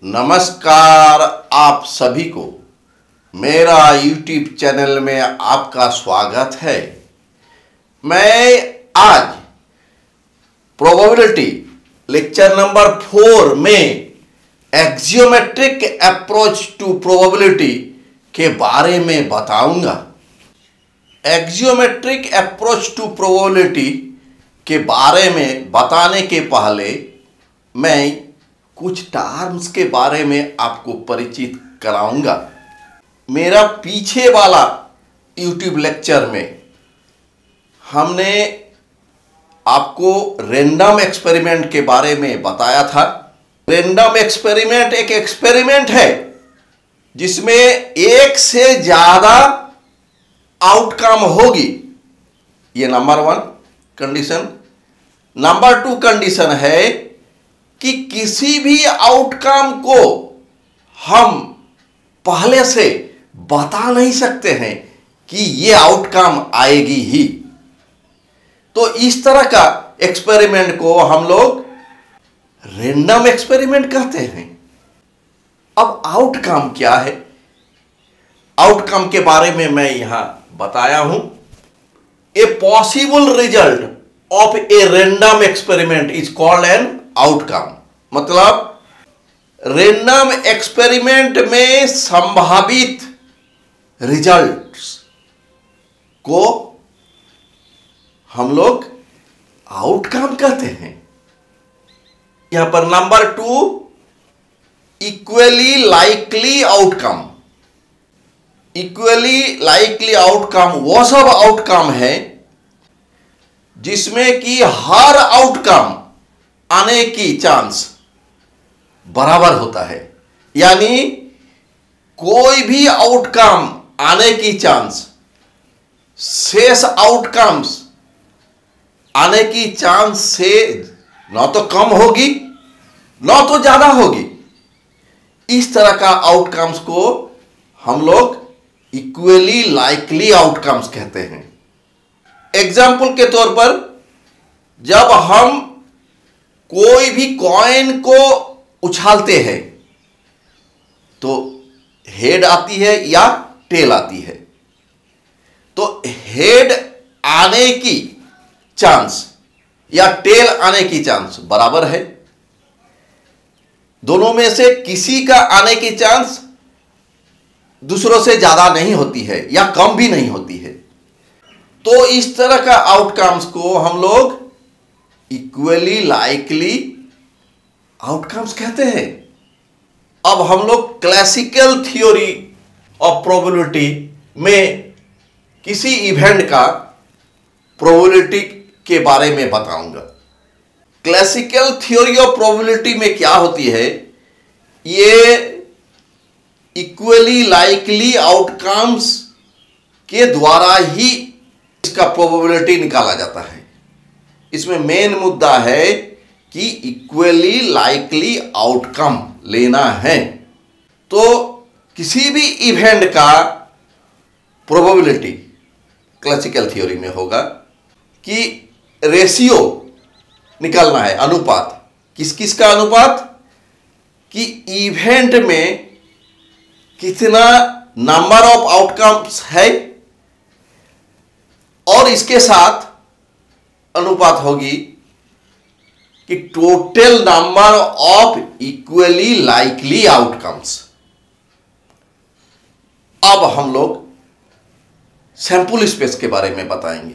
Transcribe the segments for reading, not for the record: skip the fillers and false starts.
नमस्कार आप सभी को मेरा YouTube चैनल में आपका स्वागत है। मैं आज प्रोबेबिलिटी लेक्चर नंबर 4 में एक्सियोमेट्रिक अप्रोच टू प्रोबेबिलिटी के बारे में बताऊंगा। एक्सियोमेट्रिक अप्रोच टू प्रोबेबिलिटी के बारे में बताने के पहले मैं कुछ टर्म्स के बारे में आपको परिचित कराऊंगा। मेरा पीछे वाला YouTube लेक्चर में हमने आपको रैंडम एक्सपेरिमेंट के बारे में बताया था। रैंडम एक्सपेरिमेंट एक एक्सपेरिमेंट है जिसमें एक से ज्यादा आउटकम होगी। ये नंबर 1 कंडीशन। नंबर 2 कंडीशन है कि किसी भी आउटकम को हम पहले से बता नहीं सकते हैं कि ये आउटकम आएगी ही। तो इस तरह का एक्सपेरिमेंट को हम लोग रैंडम एक्सपेरिमेंट कहते हैं। अब आउटकम क्या है? आउटकम के बारे में मैं यहां बताया हूं। A possible result of a random experiment is called an outcome. मतलब रैंडम एक्सपेरिमेंट में संभावित रिजल्ट्स को हम लोग आउटकम कहते हैं। यहां पर number 2 equally likely outcome. Equally likely outcome वो सब आउटकम है जिसमें कि हर आउटकम आने की चांस बराबर होता है। यानी कोई भी आउटकम आने की चांस शेष आउटकम्स आने की चांस से न तो कम होगी न तो ज्यादा होगी। इस तरह का आउटकम्स को हम लोग इक्वली लाइकली आउटकम्स कहते हैं। एग्जाम्पल के तौर पर जब हम कोई भी कॉइन को उछालते हैं तो हेड आती है या टेल आती है। तो हेड आने की चांस या टेल आने की चांस बराबर है। दोनों में से किसी का आने की चांस दूसरों से ज्यादा नहीं होती है या कम भी नहीं होती है। तो इस तरह का आउटकम्स को हम लोग इक्वली लाइकली आउटकम्स कहते हैं। अब हम लोग क्लासिकल थ्योरी ऑफ प्रोबेबिलिटी में किसी इवेंट का प्रोबेबिलिटी के बारे में बताऊंगा। क्लासिकल थ्योरी ऑफ प्रोबेबिलिटी में क्या होती है? ये इक्वली लाइकली आउटकम्स के द्वारा ही इसका प्रोबेबिलिटी निकाला जाता है। इसमें मेन मुद्दा है कि इक्वली लाइकली आउटकम लेना है। तो किसी भी इवेंट का प्रोबेबिलिटी क्लासिकल थ्योरी में होगा कि रेशियो निकालना है, अनुपात। किस किस का अनुपात? कि इवेंट में कितना नंबर ऑफ आउटकम्स है और इसके साथ अनुपात होगी कि total number of equally likely outcomes. अब हम लोग सैंपल स्पेस के बारे में बताएंगे।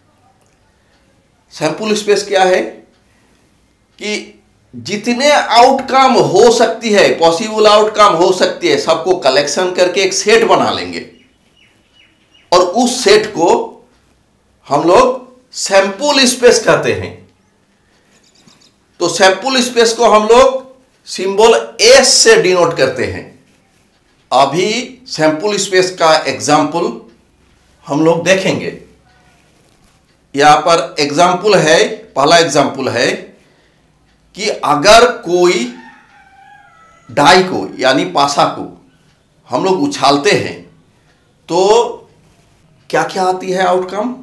सैंपल स्पेस क्या है? कि जितने आउटकम हो सकती है, पॉसिबल आउटकम हो सकती है, सबको कलेक्शन करके एक सेट बना लेंगे और उस सेट को हम लोग सैंपल स्पेस कहते हैं। तो सैंपल स्पेस को हम लोग सिंबल S से डिनोट करते हैं। अभी सैंपल स्पेस का एग्जाम्पल हम लोग देखेंगे। यहां पर एग्जाम्पल है, पहला एग्जाम्पल है कि अगर कोई डाई को यानी पासा को हम लोग उछालते हैं तो क्या क्या आती है आउटकम?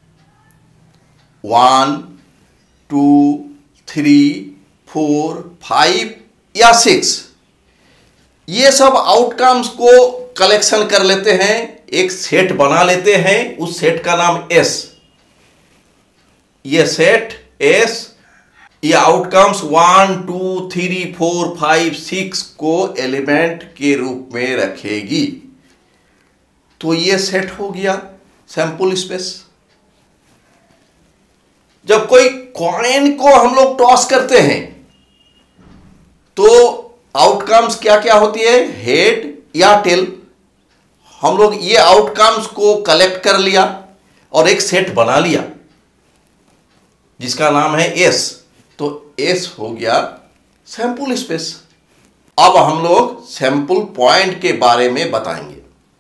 1, 2, 3, 4, 5 या 6 ये सब आउटकम्स को कलेक्शन कर लेते हैं, एक सेट बना लेते हैं, उस सेट का नाम एस। ये सेट एस ये आउटकम्स 1 2 3 4 5 6 को एलिमेंट के रूप में रखेगी। तो ये सेट हो गया सैंपल स्पेस। जब कोई कॉइन को हम लोग टॉस करते हैं तो आउटकम्स क्या क्या होती है, हेड या टेल। हम लोग ये आउटकम्स को कलेक्ट कर लिया और एक सेट बना लिया जिसका नाम है एस। तो एस हो गया सैंपल स्पेस। अब हम लोग सैंपल पॉइंट के बारे में बताएंगे।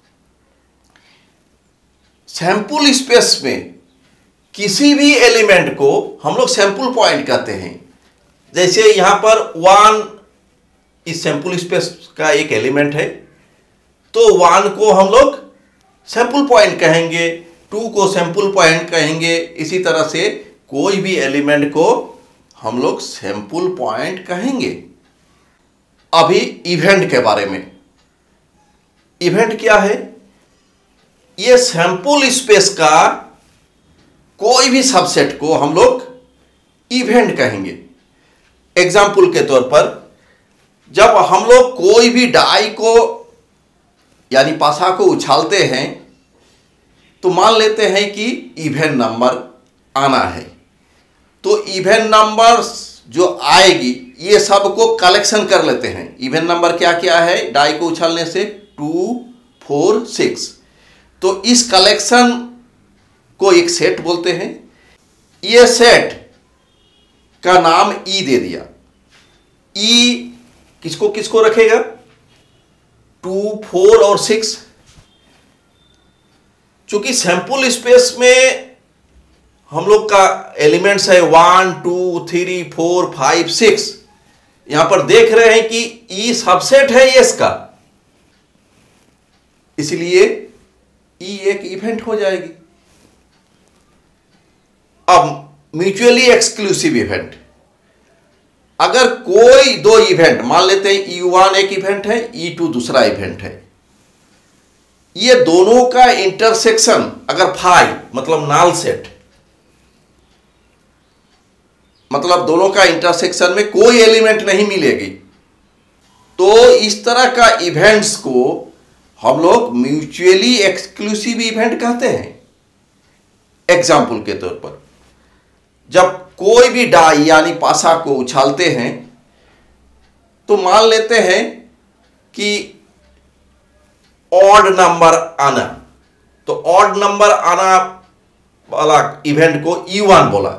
सैंपल स्पेस में किसी भी एलिमेंट को हम लोग सैंपल पॉइंट कहते हैं। जैसे यहां पर 1 इस सैंपल स्पेस का एक एलिमेंट है, तो 1 को हम लोग सैंपल पॉइंट कहेंगे, 2 को सैंपल पॉइंट कहेंगे। इसी तरह से कोई भी एलिमेंट को हम लोग सैंपल पॉइंट कहेंगे। अभी इवेंट के बारे में। इवेंट क्या है? ये सैंपल स्पेस का कोई भी सबसेट को हम लोग इवेंट कहेंगे। एग्जाम्पल के तौर पर जब हम लोग कोई भी डाई को यानी पासा को उछालते हैं तो मान लेते हैं कि इवेंट नंबर आना है। तो इवेंट नंबर जो आएगी ये सब को कलेक्शन कर लेते हैं। इवेंट नंबर क्या क्या है डाई को उछालने से? 2 4 6। तो इस कलेक्शन को एक सेट बोलते हैं। ये सेट का नाम ई दे दिया। ई किसको किसको रखेगा? 2 4 और 6। चूंकि सैंपल स्पेस में हम लोग का एलिमेंट्स है 1 2 3 4 5 6। यहां पर देख रहे हैं कि ई सबसेट है एस का, इसलिए ई एक इवेंट हो जाएगी। अब म्यूचुअली एक्सक्लूसिव इवेंट। अगर कोई दो इवेंट मान लेते हैं E1 एक इवेंट है, E2 दूसरा इवेंट है, ये दोनों का इंटरसेक्शन अगर फाई मतलब नाल सेट, मतलब दोनों का इंटरसेक्शन में कोई एलिमेंट नहीं मिलेगी, तो इस तरह का इवेंट्स को हम लोग म्यूचुअली एक्सक्लूसिव इवेंट कहते हैं। एग्जाम्पल के तौर पर जब कोई भी डाई यानी पासा को उछालते हैं तो मान लेते हैं कि ऑड नंबर आना, तो ऑड नंबर आना वाला इवेंट को E1 बोला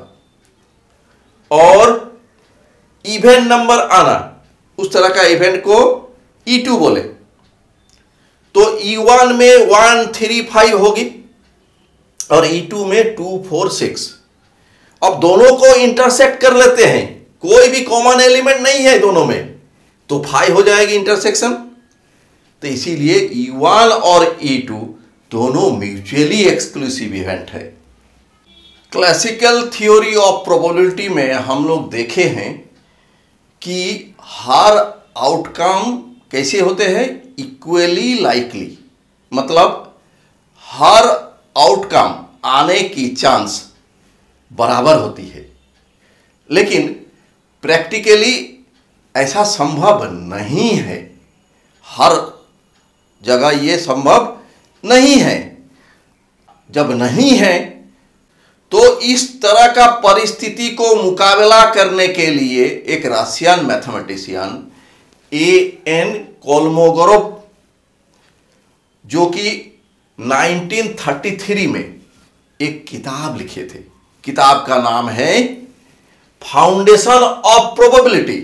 और इवेंट नंबर आना उस तरह का इवेंट को E2 बोले। तो E1 में 1 3 5 होगी और E2 में 2 4 6। अब दोनों को इंटरसेक्ट कर लेते हैं, कोई भी कॉमन एलिमेंट नहीं है दोनों में, तो 5 हो जाएगी इंटरसेक्शन। तो इसीलिए E1 और E2 दोनों म्यूचुअली एक्सक्लूसिव इवेंट है। क्लासिकल थ्योरी ऑफ प्रोबेबिलिटी में हम लोग देखे हैं कि हर आउटकम कैसे होते हैं? इक्वली लाइकली, मतलब हर आउटकम आने की चांस बराबर होती है। लेकिन प्रैक्टिकली ऐसा संभव नहीं है, हर जगह ये संभव नहीं है। जब नहीं है तो इस तरह का परिस्थिति को मुकाबला करने के लिए एक रशियन मैथमेटिशियन A.N. कोलमोगोरोव, जो कि 1933 में एक किताब लिखे थे, किताब का नाम है फाउंडेशन ऑफ प्रोबेबिलिटी,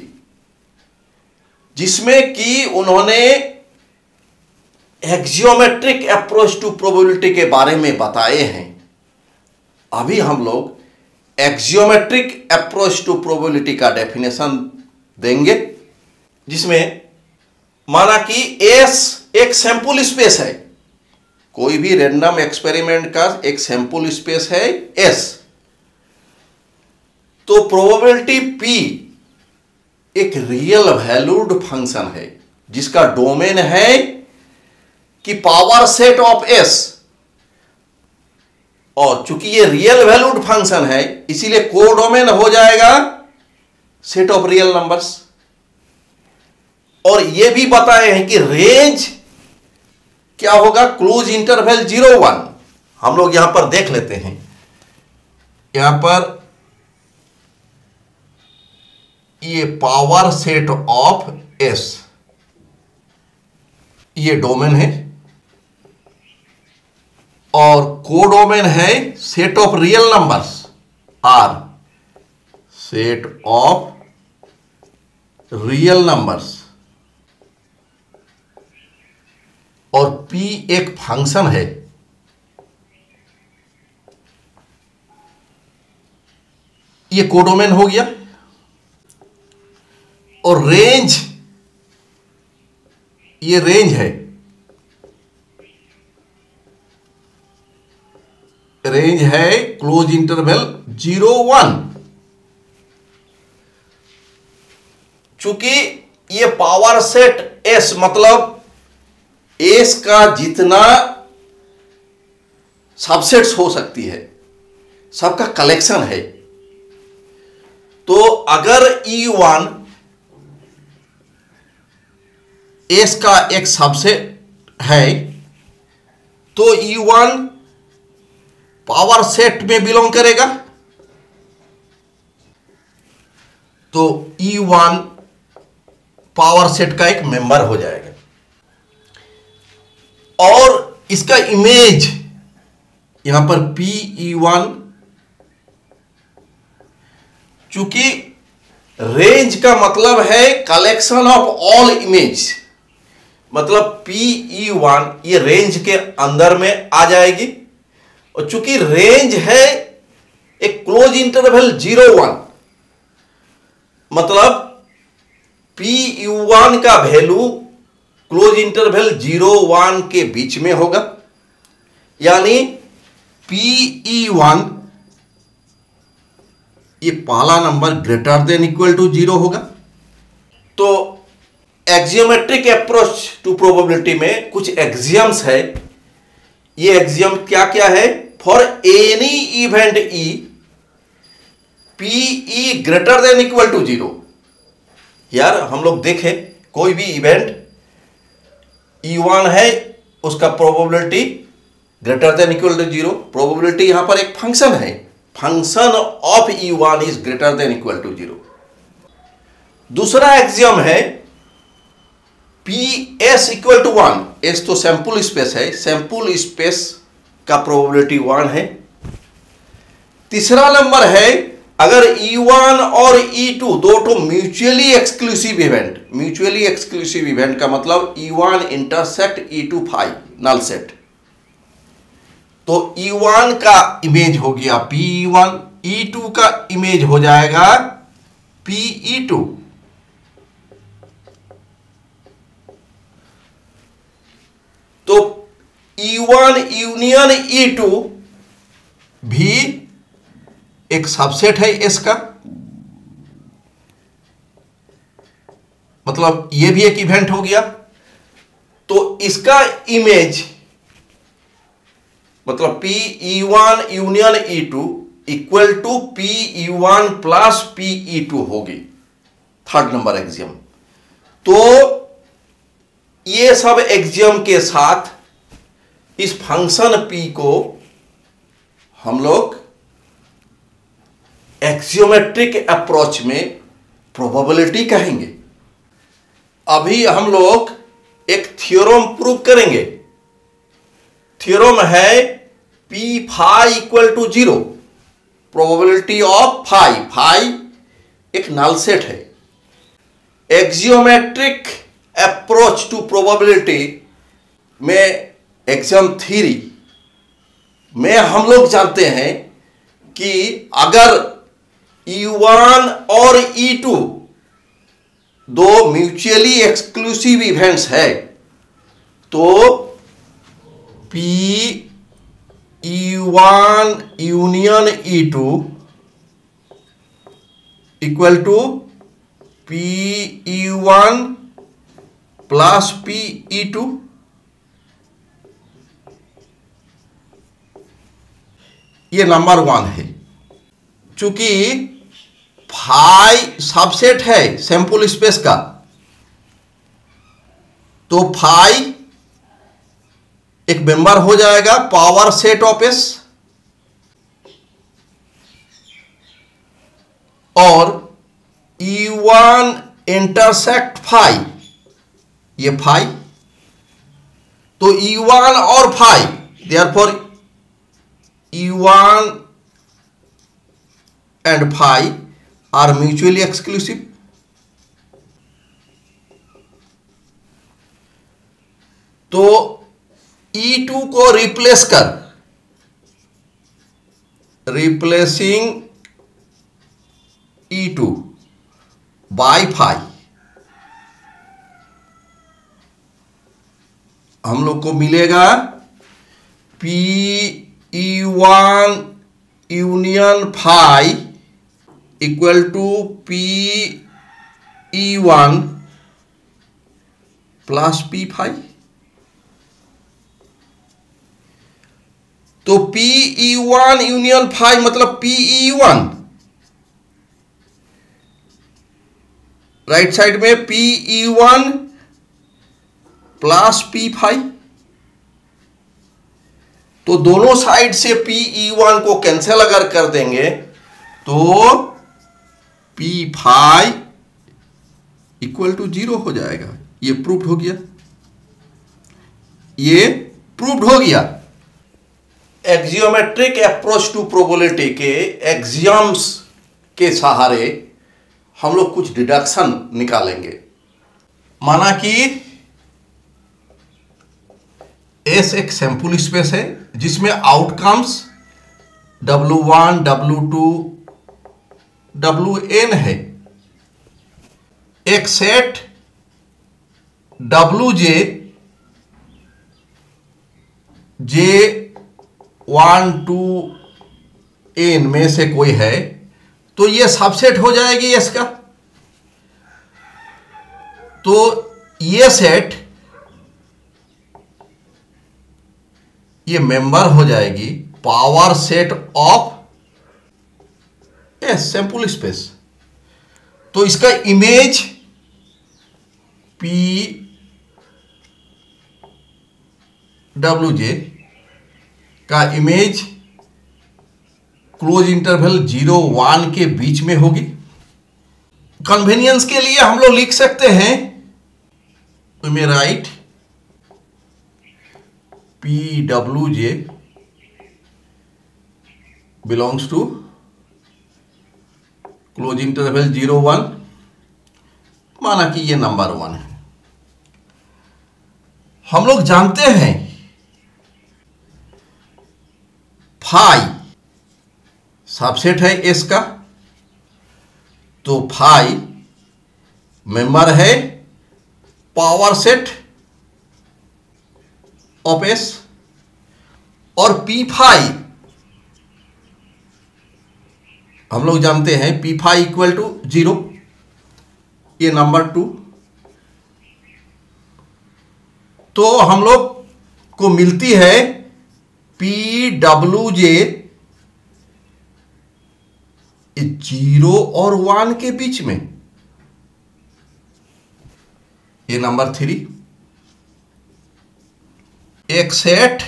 जिसमें कि उन्होंने एक्जियोमेट्रिक अप्रोच टू प्रोबेबिलिटी के बारे में बताए हैं। अभी हम लोग एक्जियोमेट्रिक अप्रोच टू प्रोबेबिलिटी का डेफिनेशन देंगे, जिसमें माना कि एस एक सैंपल स्पेस है, कोई भी रैंडम एक्सपेरिमेंट का एक सैंपल स्पेस है एस। तो प्रोबेबिलिटी पी एक रियल वैल्यूड फंक्शन है, जिसका डोमेन है कि पावर सेट ऑफ एस, और चूंकि ये रियल वैल्यूड फंक्शन है इसीलिए कोडोमेन हो जाएगा सेट ऑफ रियल नंबर्स। और ये भी बताए हैं कि रेंज क्या होगा, क्लोज इंटरवल 0-1। हम लोग यहां पर देख लेते हैं, यहां पर ये पावर सेट ऑफ एस ये डोमेन है और कोडोमेन है set of real numbers R, set of real numbers, और P एक फंक्शन है। ये कोडोमेन हो गया। और रेंज, ये रेंज है, रेंज है क्लोज इंटरवल 0-1। चूंकि ये पावर सेट एस मतलब एस का जितना सबसेट्स हो सकती है सबका कलेक्शन है। तो अगर E1 एस का एक सबसेट है तो E1 पावर सेट में बिलोंग करेगा, तो E1 पावर सेट का एक मेंबर हो जाएगा। और इसका इमेज यहां पर PE1, चूंकि रेंज का मतलब है कलेक्शन ऑफ ऑल इमेज, मतलब PE1 ये रेंज के अंदर में आ जाएगी। और चूंकि रेंज है एक क्लोज इंटरवल 0-1, मतलब PE1 का वैल्यू क्लोज इंटरवल 0-1 के बीच में होगा, यानी PE1 ये पहला number greater than equal to 0 होगा। तो एक्सियोमेट्रिक अप्रोच टू प्रोबेबिलिटी में कुछ एक्सियम्स है। ये एक्सियम क्या क्या है? For any event E, PE greater than equal to 0। यार हम लोग देखें कोई भी इवेंट E1 है, उसका probability greater than equal to 0। Probability यहां पर एक फंक्शन है, function of E1 is greater than equal to 0। दूसरा एक्सियम है PS इक्वल टू 1। एस तो सैंपल स्पेस है, सैंपल स्पेस का प्रोबेबिलिटी 1 है। तीसरा नंबर है अगर E1 और E2 दो तो mutually exclusive event, mutually exclusive event का मतलब E1 intersect E2 phi null set, तो E1 का इमेज हो गया PE1, E2 का इमेज हो जाएगा PE2। तो E1 यूनियन E2 भी एक सबसेट है एस का, मतलब यह भी एक इवेंट हो गया। तो इसका इमेज मतलब PE1 union E2 equal to PE1 plus PE2 होगी, थर्ड नंबर एक्सियम। तो ये सब एक्सियम के साथ इस फंक्शन P को हम लोग एक्सियोमेट्रिक अप्रोच में प्रोबेबिलिटी कहेंगे। अभी हम लोग एक थ्योरम प्रूव करेंगे। थ्योरम है P phi equal to 0, probability of phi, phi एक नल सेट है। एक्सियोमेट्रिक अप्रोच टू प्रोबेबिलिटी में एक्सियम थ्योरी में हम लोग जानते हैं कि अगर E1 और E2 दो म्यूचुअली एक्सक्लूसिव इवेंट्स है तो PE1 union E2 equal to PE1 plus P E two, ये नंबर 1 है। चूंकि फाई सबसेट है सैंपल स्पेस का, तो फाई एक मेंबर हो जाएगा पावर सेट ऑफ एस, और E1 इंटरसेक्ट फाई, ये फाई, तो E1 और phi, therefore E1 and phi are mutually exclusive. तो E2 को रिप्लेस कर, रिप्लेसिंग E2 बाय फाई, हम लोग को मिलेगा PE1 union phi equal to PE1 plus P phi. तो PE1 यूनियन फाई मतलब PE1, राइट साइड में PE1 प्लस P फाई। तो दोनों साइड से PE1 को कैंसिल अगर कर देंगे तो P फाई इक्वल टू 0 हो जाएगा। ये प्रूव्ड हो गया, ये प्रूव्ड हो गया। एक्जियोमेट्रिक अप्रोच टू प्रोबेबिलिटी के एक्सियम्स के सहारे हम लोग कुछ डिडक्शन निकालेंगे। माना कि एस एक सैंपल स्पेस है जिसमें आउटकम्स W1, W2, Wn है। एक set Wj J1 to n में से कोई है, तो ये सबसेट हो जाएगी इसका। तो ये सेट, ये मेंबर हो जाएगी power set of a sample space. तो इसका इमेज PWJ का इमेज क्लोज इंटरवल 0-1 के बीच में होगी। कन्वीनियंस के लिए हम लोग लिख सकते हैं, we may write PWJ belongs to close interval 0-1, माना कि ये नंबर 1 है। हम लोग जानते हैं फाई सबसेट है एस का, तो फाई मेंबर है पावर सेट ऑफ एस, और पी फाई हम लोग जानते हैं पी फाई इक्वल टू 0, ये नंबर 2। तो हम लोग को मिलती है PWJ 0 और 1 के बीच में, ये नंबर 3। एक सेट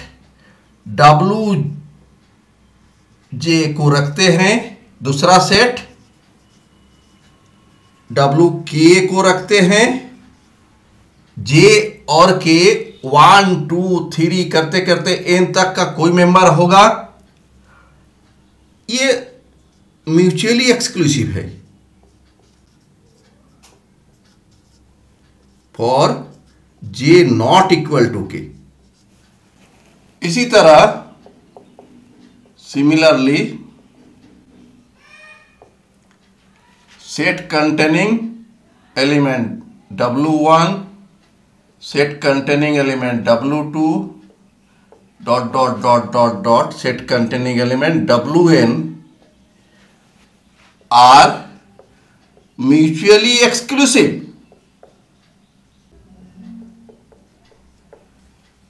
WJ को रखते हैं, दूसरा सेट WK को रखते हैं। J और K 1, 2, 3 करते करते n तक का कोई मेंबर होगा, ये म्यूचुअली एक्सक्लूसिव है for J not equal to K। इसी तरह similarly set containing element W1, set containing element W2 dot dot dot dot dot set containing element Wn are mutually exclusive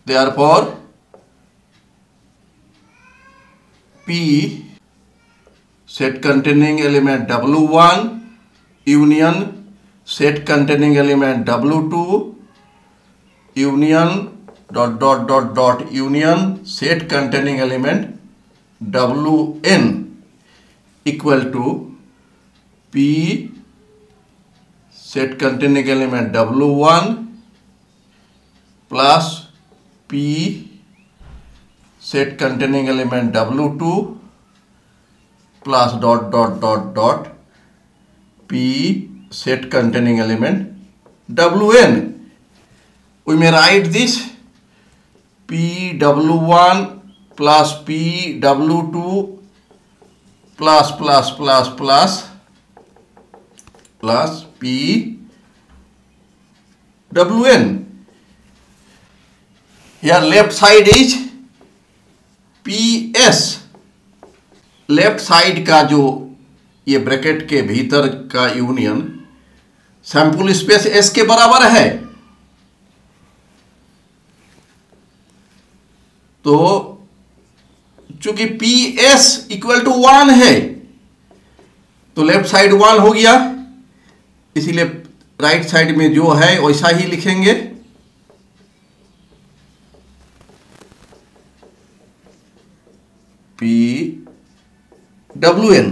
therefore P set containing element W1 union set containing element W2 union union set containing element Wn equal to P set containing element W1 plus P set containing element W2 plus P set containing element Wn. We may write this Pw1 plus Pw2 plus Pwn. Here left side is Ps. Left side का जो ये bracket के भीतर का union sample space S के बराबर है, तो चूंकि PS इक्वल टू 1 है तो लेफ्ट साइड 1 हो गया, इसीलिए राइट साइड में जो है वैसा ही लिखेंगे। Pwn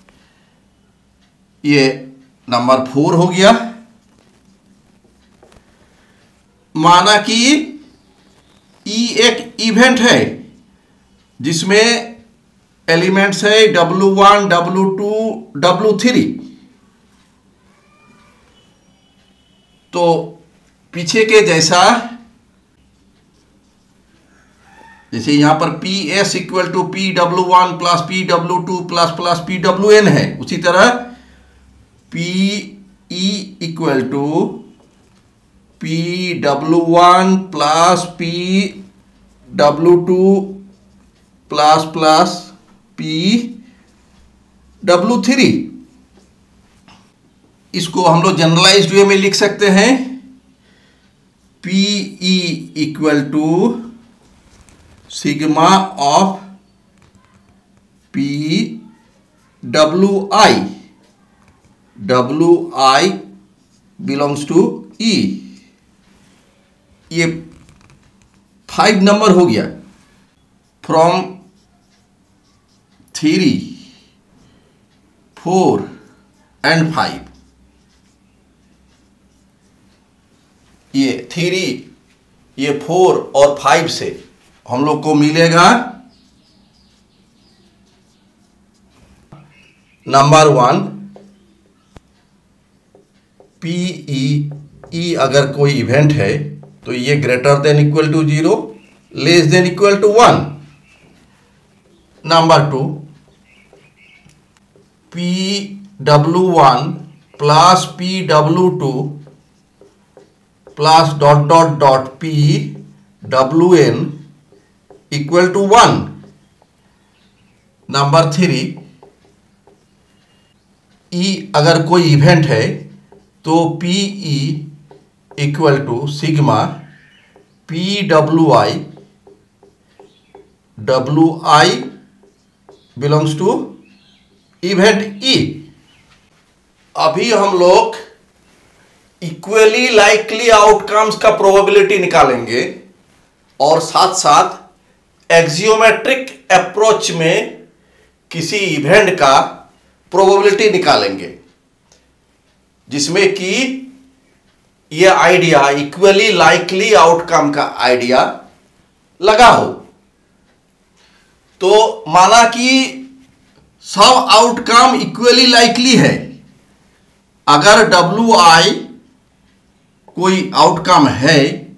ये नंबर 4 हो गया। माना कि E एक इवेंट है जिसमें एलिमेंट्स है W1, W2, W3, तो पीछे के जैसा जैसे यहां पर PS equal to Pw1 plus Pw2 plus Pwn है, उसी तरह PE equal to Pw1 plus Pw2 plus Pw3। इसको हम लोग जनरलाइज्ड वे में लिख सकते हैं PE equal to sigma of P WI belongs to E। ये 5 नंबर हो गया। फ्रॉम 3, 4 एंड 5, ये 3, ये 4 और 5 से हम लोग को मिलेगा नंबर 1 PE। अगर कोई इवेंट है तो ये greater than equal to 0, less than equal to 1। Number 2 Pw1 plus Pw2 plus Pwn equal to 1। Number 3 E अगर कोई इवेंट है तो PE equal to sigma PWI belongs to event E। अभी हम लोग इक्वली लाइकली आउटकम्स का probability निकालेंगे और साथ साथ एक्सियोमेट्रिक अप्रोच में किसी इवेंट का प्रोबेबिलिटी निकालेंगे, जिसमें कि यह आइडिया इक्वली लाइकली आउटकम का आइडिया लगा हो। तो माना कि सब आउटकम इक्वली लाइकली है, अगर WI कोई आउटकम है,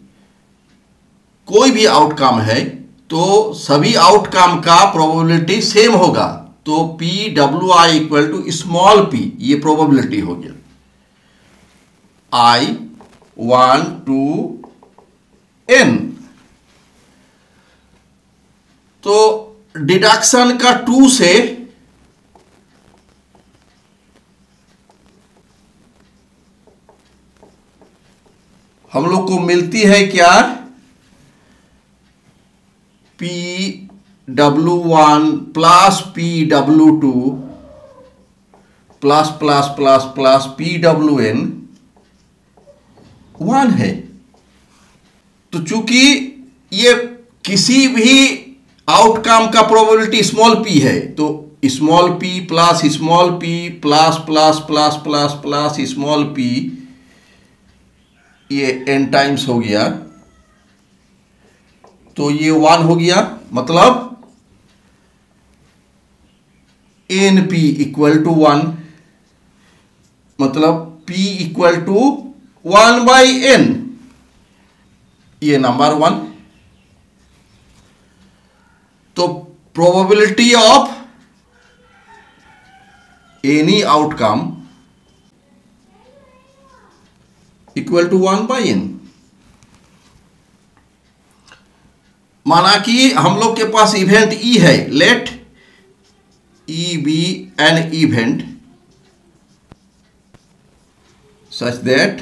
कोई भी आउटकम है, तो सभी आउटकम का प्रोबेबिलिटी सेम होगा। तो PWI equal to small p, ये प्रोबेबिलिटी हो गया। I 1 to n। तो डिडक्शन का 2 से हम लोग को मिलती है क्या, PW1 plus PW2 plus plus plus plus PWN 1 है। तो चूंकि ये किसी भी आउटकम का प्रोबेबिलिटी स्मॉल p है, तो small p plus small p plus plus plus plus plus small p, ये n टाइम्स हो गया, तो ये 1 हो गया। मतलब NP इक्वल टू 1, मतलब p इक्वल टू 1/n, ये नंबर 1। तो probability of any outcome equal to 1/n। माना कि हम लोग के पास इवेंट E है, let E be an event such that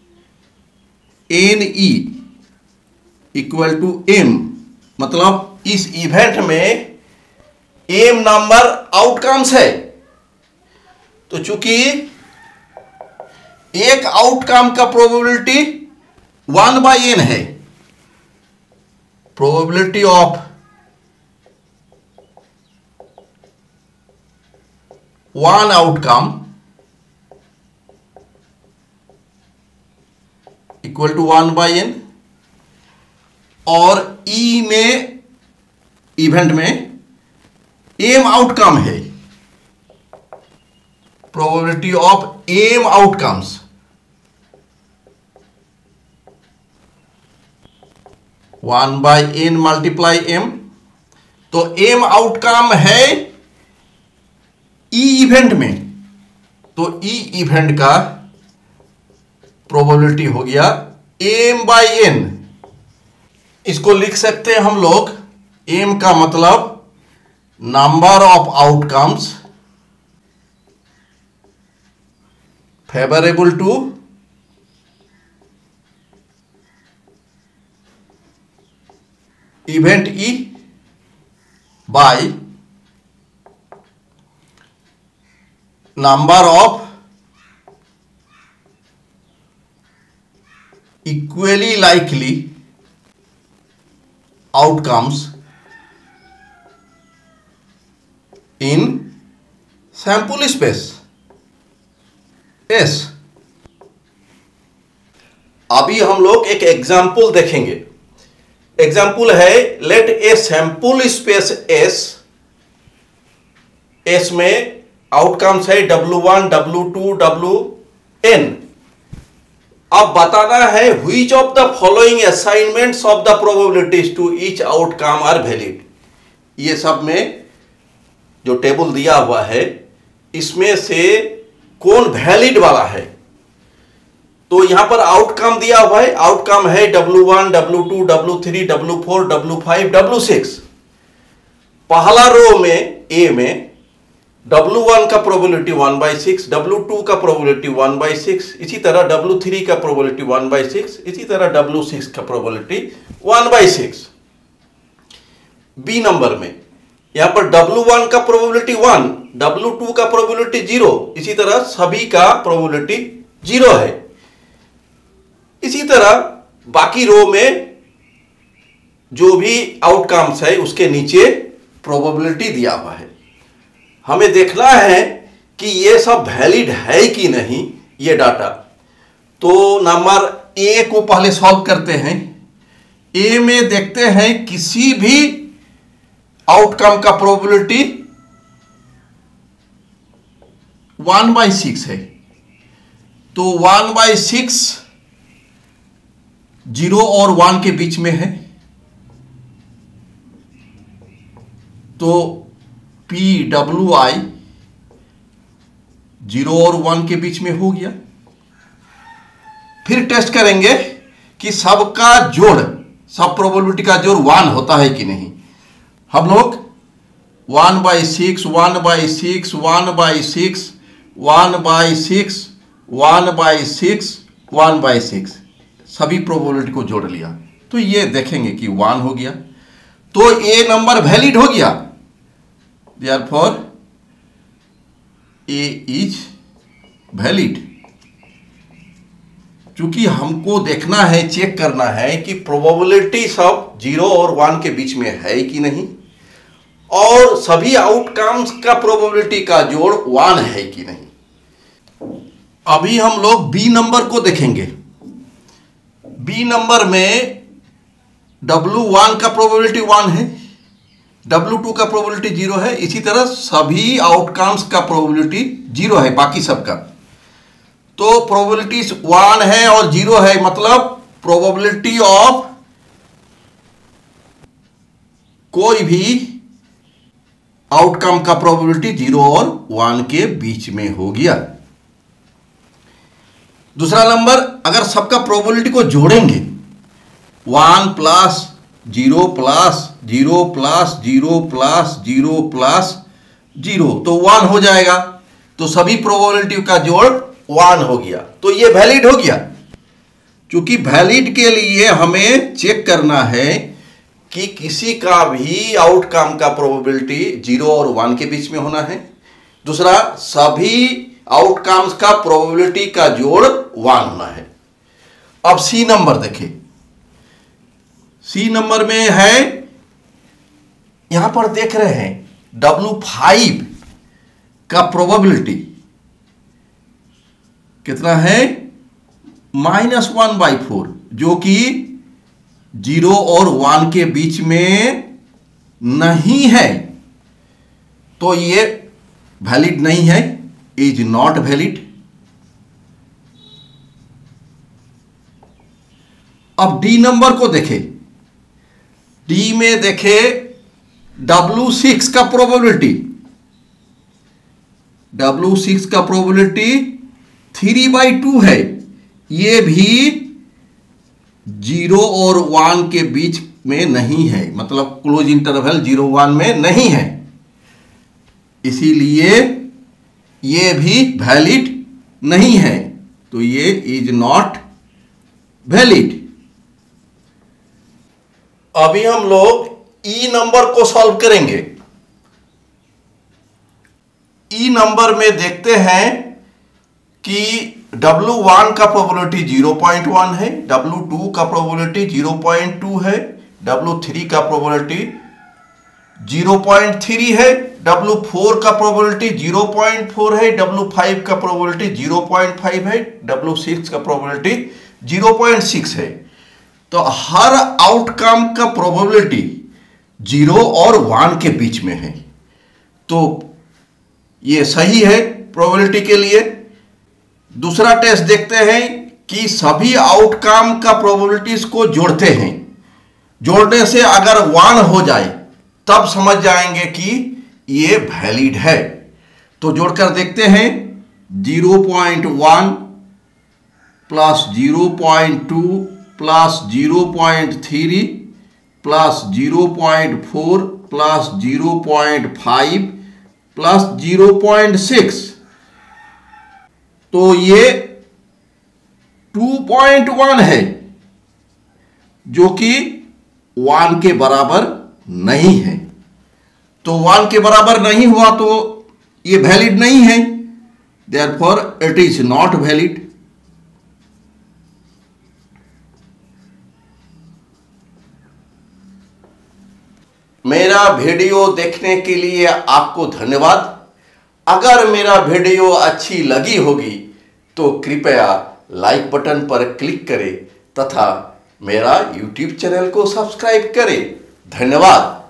NE equal to M, मतलब इस इवेंट में M नंबर आउटकम्स है। तो चूंकि एक आउटकम का प्रोबेबिलिटी 1/n है, probability of one outcome equal to 1/n, और E में इवेंट में M आउटकम है, probability of M outcomes 1/n multiply M। तो M आउटकम है E इवेंट में, तो E इवेंट का प्रोबेबिलिटी हो गया M/n। इसको लिख सकते हैं हम लोग, M का मतलब number of outcomes favourable to event E by number of equally likely outcomes in sample space S। अभी हम लोग एक एग्जाम्पल देखेंगे। एग्जाम्पल है, let a sample space S में आउटकम्स है W1 W2 Wn। अब बताना है which of the following assignments of the probabilities to each outcome are valid. ये सब में जो टेबल दिया हुआ है, इसमें से कौन वैलिड वाला है। तो यहां पर आउटकम दिया हुआ है, आउटकम है W1 W2 W3 W4 W5 W6। पहला रो में A में W1 का प्रोबेबिलिटी 1/6, W2 का प्रोबेबिलिटी 1/6, इसी तरह W3 का प्रोबेबिलिटी 1/6, इसी तरह W6 का प्रोबेबिलिटी 1/6। B नंबर में यहां पर W1 का प्रोबेबिलिटी 1, W2 का प्रोबेबिलिटी 0, इसी तरह सभी का प्रोबेबिलिटी 0 है। इसी तरह बाकी रो में जो भी आउटकम्स है उसके नीचे प्रोबेबिलिटी दिया हुआ है। हमें देखना है कि ये सब वैलिड है कि नहीं ये डाटा। तो नंबर A को पहले सॉल्व करते हैं। A में देखते हैं किसी भी आउटकम का प्रोबेबिलिटी 1/6 है, तो 1/6 0 और 1 के बीच में है, तो PWI 0 और 1 के बीच में हो गया। फिर टेस्ट करेंगे कि सबका जोड़, सब प्रोबेबिलिटी का जोड़ 1 होता है कि नहीं। हम लोग 1/6 1/6 1/6 1/6 1/6 1/6 सभी प्रोबेबिलिटी को जोड़ लिया, तो ये देखेंगे कि 1 हो गया। तो ए नंबर वैलिड हो गया, देयरफॉर ए इज वैलिड। क्योंकि हमको देखना है, चेक करना है कि प्रोबेबिलिटी सब 0 और 1 के बीच में है कि नहीं, और सभी आउटकम्स का प्रोबेबिलिटी का जोड़ 1 है कि नहीं। अभी हम लोग बी नंबर को देखेंगे। बी नंबर में W1 का प्रोबेबिलिटी 1 है, W2 का प्रोबेबिलिटी 0 है, इसी तरह सभी आउटकम्स का प्रोबेबिलिटी 0 है बाकी सबका। तो प्रोबेबिलिटी 1 है और 0 है, मतलब प्रोबेबिलिटी ऑफ कोई भी आउटकम का प्रोबेबिलिटी 0 और 1 के बीच में हो गया। दूसरा नंबर, अगर सबका प्रोबेबिलिटी को जोड़ेंगे 1 plus 0 plus 0 plus 0 plus 0 plus 0 तो 1 हो जाएगा। तो सभी प्रोबेबिलिटी का जोड़ 1 हो गया, तो ये वैलिड हो गया। क्योंकि वैलिड के लिए हमें चेक करना है कि किसी का भी आउटकम का प्रोबेबिलिटी 0 और 1 के बीच में होना है। दूसरा, सभी आउटकम्स का प्रोबेबिलिटी का जोड़ 1 होना है। अब सी नंबर देखें। सी नंबर में है, यहां पर देख रहे हैं W5 का प्रोबेबिलिटी कितना है, -1/4, जो कि 0 और 1 के बीच में नहीं है, तो ये वैलिड नहीं है, इज नॉट वैलिड। अब डी नंबर को देखें। डी में देखे W6 का प्रोबेबिलिटी, W6 का प्रोबेबिलिटी 3/2 है, ये भी 0 और 1 के बीच में नहीं है, मतलब क्लोज इंटरवल 0-1 में नहीं है, इसीलिए ये भी वैलिड नहीं है, तो ये इज नॉट वैलिड। अभी हम लोग ई नंबर को सॉल्व करेंगे। ई नंबर में देखते हैं कि W1 का प्रोबेबिलिटी 0.1 है, W2 का प्रोबेबिलिटी 0.2 है, W3 का प्रोबेबिलिटी 0.3 है, W4 का प्रोबेबिलिटी 0.4 है, W5 का प्रोबेबिलिटी 0.5 है, W6 का प्रोबेबिलिटी 0.6 है। तो हर आउटकम का प्रोबेबिलिटी 0 और 1 के बीच में है, तो ये सही है प्रोबेबिलिटी के लिए। दूसरा टेस्ट देखते हैं कि सभी आउटकम का प्रोबेबिलिटीज को जोड़ते हैं, जोड़ने से अगर 1 हो जाए तब समझ जाएंगे कि ये वैलिड है। तो जोड़कर देखते हैं, 0.1 plus 0.2 plus 0.3 plus 0.4 plus 0.5 plus 0.6, तो ये 2.1 है, जो कि 1 के बराबर नहीं है। तो 1 के बराबर नहीं हुआ तो ये वैलिड नहीं है, therefore it is not valid. मेरा वीडियो देखने के लिए आपको धन्यवाद। अगर मेरा वीडियो अच्छी लगी होगी तो कृपया लाइक बटन पर क्लिक करें तथा मेरा YouTube चैनल को सब्सक्राइब करें। धन्यवाद।